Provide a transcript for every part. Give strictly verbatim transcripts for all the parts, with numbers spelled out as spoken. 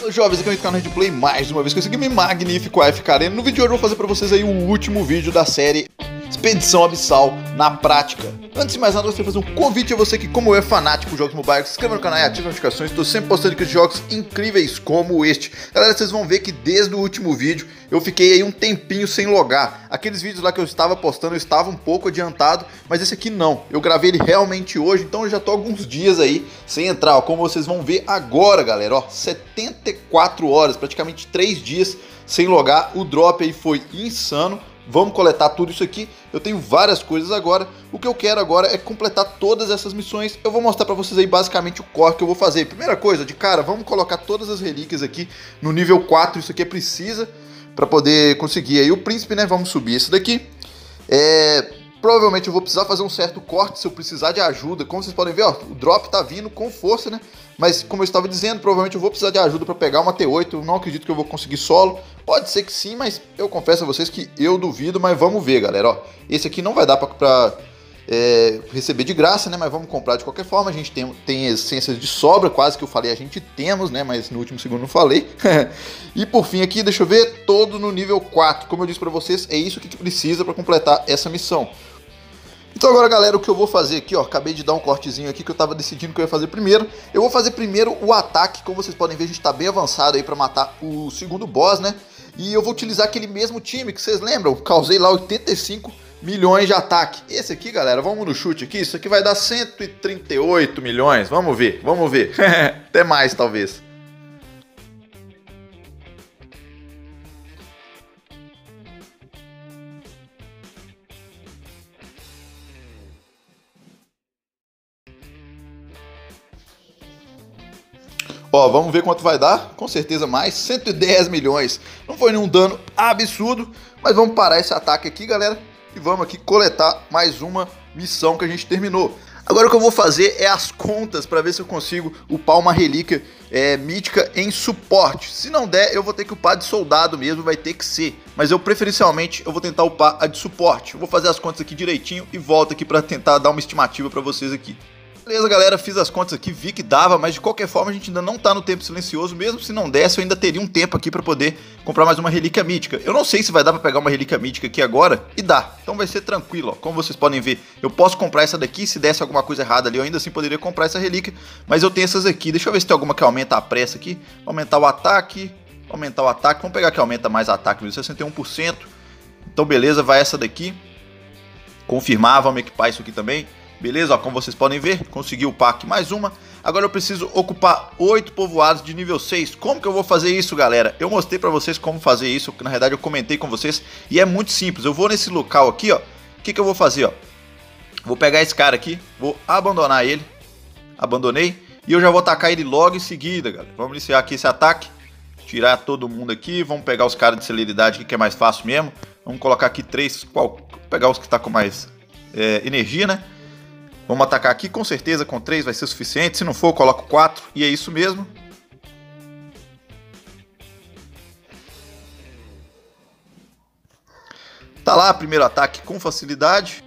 Fala jovens, aqui é o canal de Play mais uma vez com esse game magnífico A F K Arena. No vídeo de hoje eu vou fazer pra vocês aí o último vídeo da série Expedição Abissal na prática. Antes de mais nada, eu gostaria de fazer um convite a você que, como eu, é fanático por jogos mobile, se inscreva no canal e ative as notificações. Estou sempre postando aqui jogos incríveis como este. Galera, vocês vão ver que desde o último vídeo eu fiquei aí um tempinho sem logar. Aqueles vídeos lá que eu estava postando eu estava um pouco adiantado, mas esse aqui não. Eu gravei ele realmente hoje, então eu já tô alguns dias aí sem entrar, ó, como vocês vão ver agora, galera, ó, setenta e quatro horas, praticamente três dias sem logar. O drop aí foi insano. Vamos coletar tudo isso aqui. Eu tenho várias coisas agora. O que eu quero agora é completar todas essas missões. Eu vou mostrar pra vocês aí basicamente o core que eu vou fazer. Primeira coisa, de cara, vamos colocar todas as relíquias aqui no nível quatro. Isso aqui é precisa pra poder conseguir aí o príncipe, né? Vamos subir esse daqui. É... Provavelmente eu vou precisar fazer um certo corte se eu precisar de ajuda. Como vocês podem ver, ó, o drop tá vindo com força, né? Mas como eu estava dizendo, provavelmente eu vou precisar de ajuda para pegar uma T oito. Eu não acredito que eu vou conseguir solo. Pode ser que sim, mas eu confesso a vocês que eu duvido. Mas vamos ver, galera. Ó, esse aqui não vai dar para é, receber de graça, né? Mas vamos comprar de qualquer forma. A gente tem, tem essências de sobra, quase que eu falei. A gente temos, né? Mas no último segundo não falei. E por fim aqui, deixa eu ver, todo no nível quatro. Como eu disse para vocês, é isso que precisa para completar essa missão. Então agora, galera, o que eu vou fazer aqui, ó, acabei de dar um cortezinho aqui que eu tava decidindo que eu ia fazer primeiro. Eu vou fazer primeiro o ataque, como vocês podem ver, a gente tá bem avançado aí pra matar o segundo boss, né? E eu vou utilizar aquele mesmo time que vocês lembram, causei lá oitenta e cinco milhões de ataque. Esse aqui, galera, vamos no chute aqui, isso aqui vai dar cento e trinta e oito milhões, vamos ver, vamos ver, até mais talvez. Ó, vamos ver quanto vai dar, com certeza mais, cento e dez milhões. Não foi nenhum dano absurdo, mas vamos parar esse ataque aqui, galera, e vamos aqui coletar mais uma missão que a gente terminou. Agora o que eu vou fazer é as contas para ver se eu consigo upar uma relíquia é, mítica em suporte. Se não der, eu vou ter que upar de soldado mesmo, vai ter que ser. Mas eu preferencialmente eu vou tentar upar a de suporte. Eu vou fazer as contas aqui direitinho e volto aqui para tentar dar uma estimativa para vocês aqui. Beleza, galera, fiz as contas aqui, vi que dava, mas de qualquer forma a gente ainda não tá no tempo silencioso. Mesmo se não desse, eu ainda teria um tempo aqui pra poder comprar mais uma relíquia mítica. Eu não sei se vai dar pra pegar uma relíquia mítica aqui agora, e dá. Então vai ser tranquilo, ó. Como vocês podem ver, eu posso comprar essa daqui, se desse alguma coisa errada ali, eu ainda assim poderia comprar essa relíquia. Mas eu tenho essas aqui, deixa eu ver se tem alguma que aumenta a pressa aqui. Aumentar o ataque, aumentar o ataque, vamos pegar que aumenta mais ataque, sessenta e um por cento. Então beleza, vai essa daqui. Confirmar, vamos equipar isso aqui também. Beleza, ó, como vocês podem ver, consegui upar aqui mais uma. Agora eu preciso ocupar oito povoados de nível seis. Como que eu vou fazer isso, galera? Eu mostrei pra vocês como fazer isso, que na verdade eu comentei com vocês. E é muito simples, eu vou nesse local aqui, ó. O que que eu vou fazer, ó? Vou pegar esse cara aqui, vou abandonar ele. Abandonei. E eu já vou atacar ele logo em seguida, galera. Vamos iniciar aqui esse ataque. Tirar todo mundo aqui. Vamos pegar os caras de celeridade aqui, que é mais fácil mesmo. Vamos colocar aqui três. Qual? Vou pegar os que tá com mais é, energia, né? Vamos atacar aqui, com certeza com três vai ser suficiente. Se não for, eu coloco quatro e é isso mesmo. Tá lá, primeiro ataque com facilidade.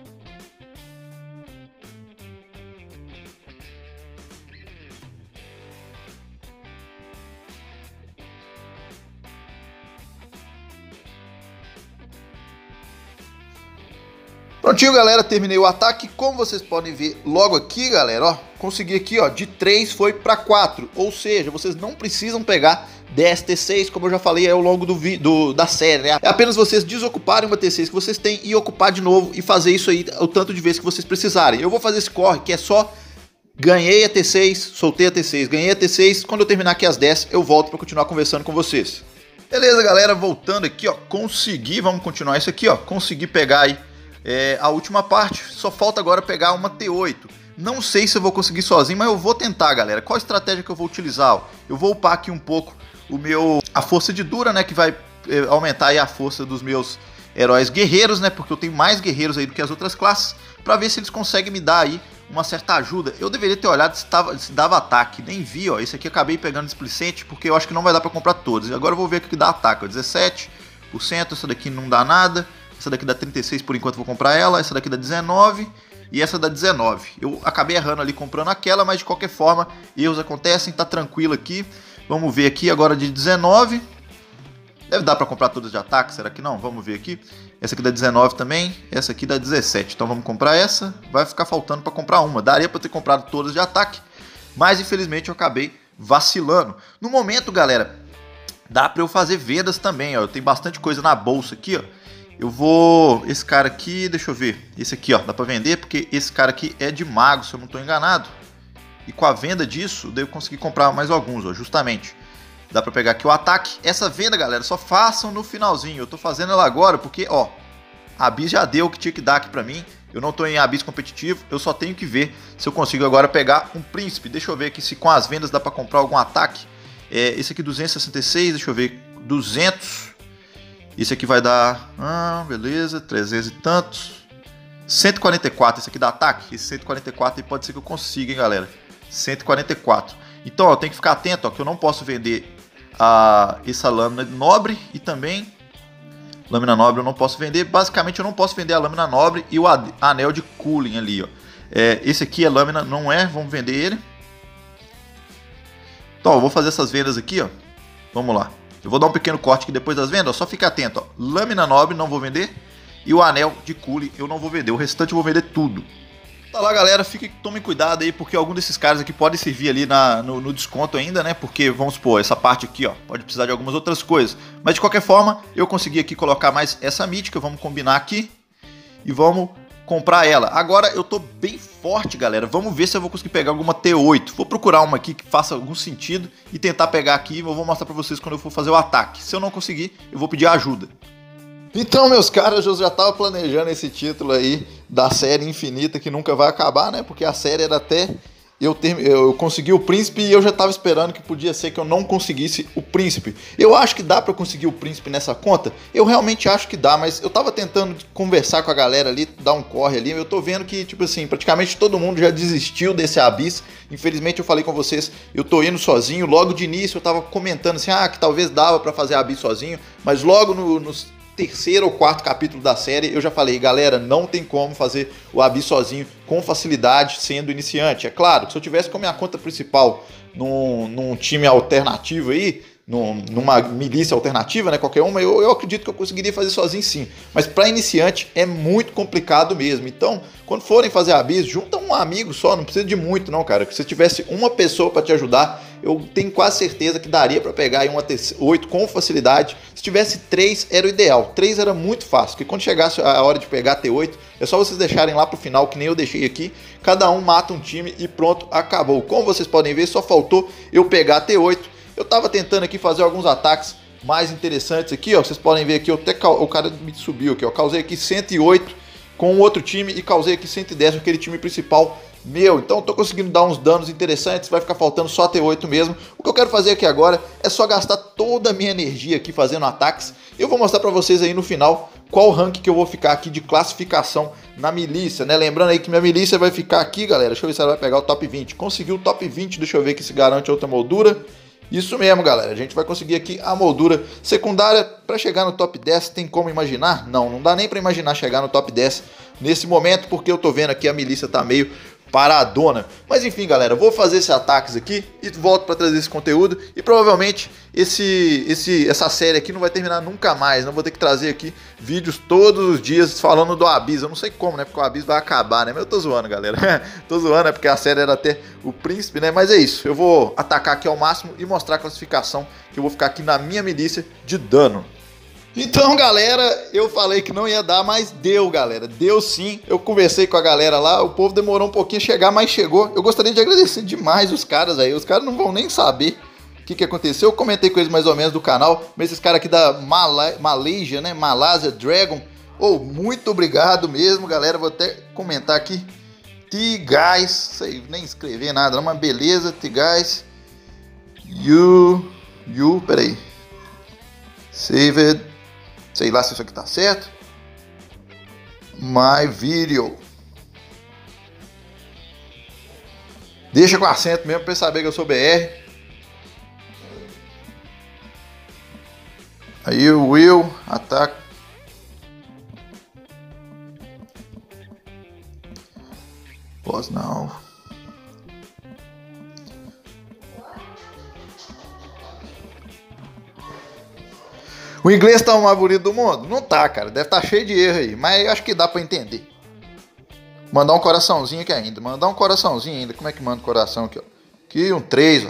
Prontinho, galera, terminei o ataque. Como vocês podem ver logo aqui, galera, ó, consegui aqui, ó, de três foi para quatro, ou seja, vocês não precisam pegar dez T seis, como eu já falei ao longo do, do da série, né? É apenas vocês desocuparem uma T seis que vocês têm e ocupar de novo e fazer isso aí o tanto de vezes que vocês precisarem. Eu vou fazer esse corre que é só ganhei a T seis, soltei a T seis, ganhei a T seis, quando eu terminar aqui as dez, eu volto para continuar conversando com vocês. Beleza, galera, voltando aqui, ó, consegui, vamos continuar isso aqui, ó, consegui pegar aí É, a última parte, só falta agora pegar uma T oito. Não sei se eu vou conseguir sozinho, mas eu vou tentar, galera. Qual a estratégia que eu vou utilizar? Eu vou upar aqui um pouco o meu, a força de dura, né, que vai é, aumentar aí a força dos meus heróis guerreiros, né, porque eu tenho mais guerreiros aí do que as outras classes, pra ver se eles conseguem me dar aí uma certa ajuda. Eu deveria ter olhado se, tava, se dava ataque, nem vi, ó, esse aqui eu acabei pegando displicente, porque eu acho que não vai dar pra comprar todos. E agora eu vou ver o que dá ataque, ó, dezessete por cento, essa daqui não dá nada. Essa daqui dá trinta e seis por enquanto, vou comprar ela. Essa daqui dá dezenove e essa dá dezenove. Eu acabei errando ali comprando aquela, mas de qualquer forma, erros acontecem, tá tranquilo aqui. Vamos ver aqui agora de dezenove. Deve dar pra comprar todas de ataque, será que não? Vamos ver aqui. Essa aqui dá dezenove também, essa aqui dá dezessete. Então vamos comprar essa. Vai ficar faltando pra comprar uma. Daria pra ter comprado todas de ataque, mas infelizmente eu acabei vacilando. No momento, galera, dá pra eu fazer vendas também, ó. Eu tenho bastante coisa na bolsa aqui, ó. Eu vou... Esse cara aqui, deixa eu ver. Esse aqui, ó, dá pra vender porque esse cara aqui é de mago, se eu não tô enganado. E com a venda disso, eu devo conseguir comprar mais alguns, ó, justamente. Dá pra pegar aqui o ataque. Essa venda, galera, só façam no finalzinho. Eu tô fazendo ela agora porque, ó, a Abyss já deu o que tinha que dar aqui pra mim. Eu não tô em Abyss competitivo, eu só tenho que ver se eu consigo agora pegar um príncipe. Deixa eu ver aqui se com as vendas dá pra comprar algum ataque. É, esse aqui duzentos e sessenta e seis, deixa eu ver, duzentos. Esse aqui vai dar, ah, beleza, trezentos e tantos. cento e quarenta e quatro, esse aqui dá ataque. Esse cento e quarenta e quatro aí pode ser que eu consiga, hein, galera. cento e quarenta e quatro. Então, ó, tem que ficar atento, ó, que eu não posso vender a, essa lâmina nobre e também lâmina nobre eu não posso vender. Basicamente eu não posso vender a lâmina nobre e o anel de cooling ali, ó. É, esse aqui é lâmina, não é, vamos vender ele. Então, eu vou fazer essas vendas aqui, ó. Vamos lá. Eu vou dar um pequeno corte aqui depois das vendas, ó. Só fica atento, ó. Lâmina nobre não vou vender e o anel de cooling eu não vou vender. O restante eu vou vender tudo. Tá lá, galera, fiquem, tomem cuidado aí, porque algum desses caras aqui pode servir ali na, no, no desconto ainda, né? Porque, vamos supor, essa parte aqui, ó, pode precisar de algumas outras coisas. Mas, de qualquer forma, eu consegui aqui colocar mais essa mítica, vamos combinar aqui e vamos comprar ela. Agora, eu tô bem forte, galera, vamos ver se eu vou conseguir pegar alguma T oito. Vou procurar uma aqui que faça algum sentido e tentar pegar aqui, eu vou mostrar pra vocês quando eu for fazer o ataque. Se eu não conseguir, eu vou pedir ajuda. Então, meus caras, eu já tava planejando esse título aí da série infinita que nunca vai acabar, né? Porque a série era até eu, ter, eu consegui o príncipe e eu já tava esperando que podia ser que eu não conseguisse o príncipe. Eu acho que dá pra conseguir o príncipe nessa conta? Eu realmente acho que dá, mas eu tava tentando conversar com a galera ali, dar um corre ali. Eu tô vendo que, tipo assim, praticamente todo mundo já desistiu desse Abyss. Infelizmente eu falei com vocês, eu tô indo sozinho. Logo de início eu tava comentando assim, ah, que talvez dava pra fazer Abyss sozinho, mas logo no, nos terceiro ou quarto capítulo da série, eu já falei, galera, não tem como fazer o Abyss sozinho com facilidade sendo iniciante. É claro que se eu tivesse com a minha conta principal num, num time alternativo aí, num, numa milícia alternativa, né, qualquer uma, eu, eu acredito que eu conseguiria fazer sozinho sim. Mas para iniciante é muito complicado mesmo. Então, quando forem fazer Abyss, junta um amigo só, não precisa de muito não, cara. Se tivesse uma pessoa para te ajudar, eu tenho quase certeza que daria para pegar aí uma T oito com facilidade. Se tivesse três, era o ideal. três era muito fácil, porque quando chegasse a hora de pegar a T oito, é só vocês deixarem lá pro final, que nem eu deixei aqui. Cada um mata um time e pronto, acabou. Como vocês podem ver, só faltou eu pegar a T oito. Eu tava tentando aqui fazer alguns ataques mais interessantes aqui, ó. Vocês podem ver aqui, eu até cal... o cara me subiu aqui, ó. Causei aqui cento e oito com o outro time e causei aqui cento e dez com aquele time principal meu. Então eu tô conseguindo dar uns danos interessantes, vai ficar faltando só a T oito mesmo. O que eu quero fazer aqui agora é só gastar toda a minha energia aqui fazendo ataques. Eu vou mostrar pra vocês aí no final qual rank que eu vou ficar aqui de classificação na milícia, né? Lembrando aí que minha milícia vai ficar aqui, galera. Deixa eu ver se ela vai pegar o top vinte. Conseguiu o top vinte, deixa eu ver que se garante outra moldura. Isso mesmo, galera. A gente vai conseguir aqui a moldura secundária para chegar no top dez. Tem como imaginar? Não, não dá nem para imaginar chegar no top dez nesse momento, porque eu tô vendo aqui a milícia tá meio paradona. Mas enfim, galera, vou fazer esses ataques aqui e volto para trazer esse conteúdo. E provavelmente esse, esse, essa série aqui não vai terminar nunca mais. Não vou ter que trazer aqui vídeos todos os dias falando do Abyss. Eu não sei como, né? Porque o Abyss vai acabar, né? Mas eu tô zoando, galera. Tô zoando, é porque a série era até o príncipe, né? Mas é isso. Eu vou atacar aqui ao máximo e mostrar a classificação, que eu vou ficar aqui na minha milícia de dano. Então, galera, eu falei que não ia dar, mas deu, galera. Deu sim. Eu conversei com a galera lá, o povo demorou um pouquinho a chegar, mas chegou. Eu gostaria de agradecer demais os caras aí. Os caras não vão nem saber o que, que aconteceu. Eu comentei com eles mais ou menos do canal, mas esses caras aqui da Mala Malaysia, né? Malaysia Dragon. Oh, muito obrigado mesmo, galera. Vou até comentar aqui. T-Guys, sei nem escrever nada, não, mas beleza, T-Guys. You, you, peraí. Saved. Sei lá se isso aqui tá certo. My video. Deixa com acento mesmo pra saber que eu sou B R. Aí o Will ataca. Pause now. O inglês tá o mais bonito do mundo? Não tá, cara. Deve estar tá cheio de erro aí. Mas acho que dá pra entender. Mandar um coraçãozinho aqui ainda. Mandar um coraçãozinho ainda. Como é que manda o coração aqui, ó? Aqui, um três, ó.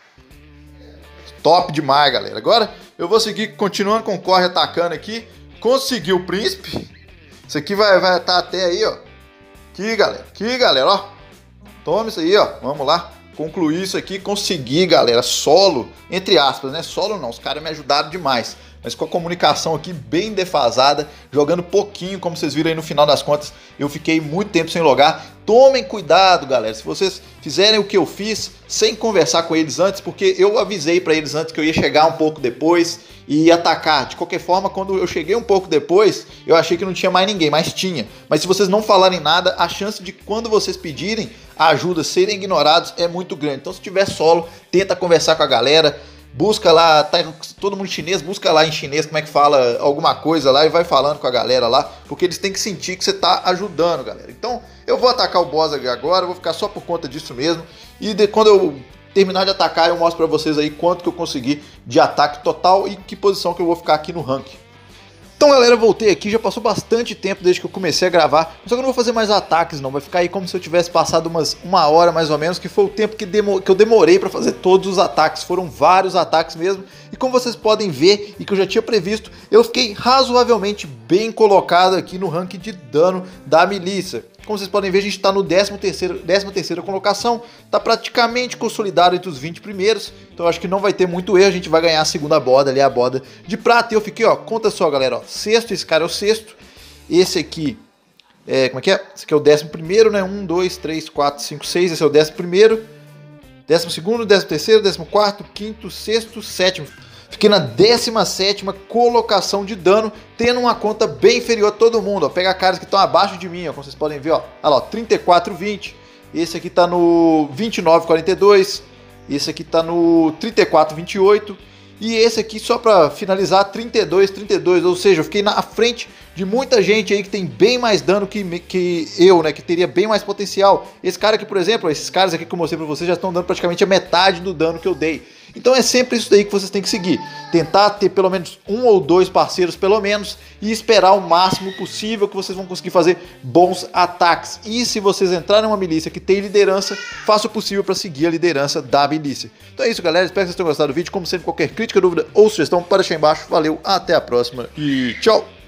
Top demais, galera. Agora eu vou seguir continuando com o corre atacando aqui. Consegui o príncipe. Isso aqui vai estar vai tá até aí, ó. Aqui, galera. Aqui, galera, ó. Toma isso aí, ó. Vamos lá. Concluir isso aqui. Consegui, galera. Solo. Entre aspas, né? Solo não. Os caras me ajudaram demais. Mas com a comunicação aqui bem defasada, jogando pouquinho, como vocês viram aí no final das contas, eu fiquei muito tempo sem logar. Tomem cuidado, galera, se vocês fizerem o que eu fiz, sem conversar com eles antes, porque eu avisei para eles antes que eu ia chegar um pouco depois e ia atacar. De qualquer forma, quando eu cheguei um pouco depois, eu achei que não tinha mais ninguém, mas tinha. Mas se vocês não falarem nada, a chance de quando vocês pedirem a ajuda serem ignorados é muito grande. Então se tiver solo, tenta conversar com a galera. Busca lá, tá todo mundo chinês, busca lá em chinês como é que fala alguma coisa lá e vai falando com a galera lá, porque eles têm que sentir que você tá ajudando, galera. Então eu vou atacar o boss agora, vou ficar só por conta disso mesmo, e de, quando eu terminar de atacar eu mostro pra vocês aí quanto que eu consegui de ataque total e que posição que eu vou ficar aqui no ranking. Então galera, eu voltei aqui, já passou bastante tempo desde que eu comecei a gravar, só que eu não vou fazer mais ataques não, vai ficar aí como se eu tivesse passado umas uma hora mais ou menos, que foi o tempo que, demo, que eu demorei para fazer todos os ataques, foram vários ataques mesmo, e como vocês podem ver e que eu já tinha previsto, eu fiquei razoavelmente bem colocado aqui no ranking de dano da milícia. Como vocês podem ver, a gente está no décima terceira colocação, está praticamente consolidado entre os vinte primeiros, então eu acho que não vai ter muito erro, a gente vai ganhar a segunda borda ali, a borda de prata, e eu fiquei, ó, conta só galera, ó, sexto, esse cara é o sexto, esse aqui, é, como é que é? Esse aqui é o décimo primeiro, né, um, dois, três, quatro, cinco, seis, esse é o décimo primeiro, décimo segundo, décimo terceiro, décimo quarto, quinto, sexto, sétimo. Fiquei na décima sétima colocação de dano, tendo uma conta bem inferior a todo mundo. Ó. Pega caras que estão abaixo de mim, ó, como vocês podem ver. Ó. Olha lá, ó, trinta e quatro vinte. Esse aqui tá no vinte e nove quarenta e dois. Esse aqui tá no trinta e quatro vinte e oito. E esse aqui, só para finalizar, trinta e dois trinta e dois. Ou seja, eu fiquei na frente de muita gente aí que tem bem mais dano que, que eu, né? Que teria bem mais potencial. Esse cara aqui, por exemplo, esses caras aqui que eu mostrei pra vocês já estão dando praticamente a metade do dano que eu dei. Então é sempre isso daí que vocês têm que seguir. Tentar ter pelo menos um ou dois parceiros, pelo menos, e esperar o máximo possível que vocês vão conseguir fazer bons ataques. E se vocês entrarem numa milícia que tem liderança, faça o possível para seguir a liderança da milícia. Então é isso, galera. Espero que vocês tenham gostado do vídeo. Como sempre, qualquer crítica, dúvida ou sugestão, para deixar aí embaixo. Valeu, até a próxima e tchau!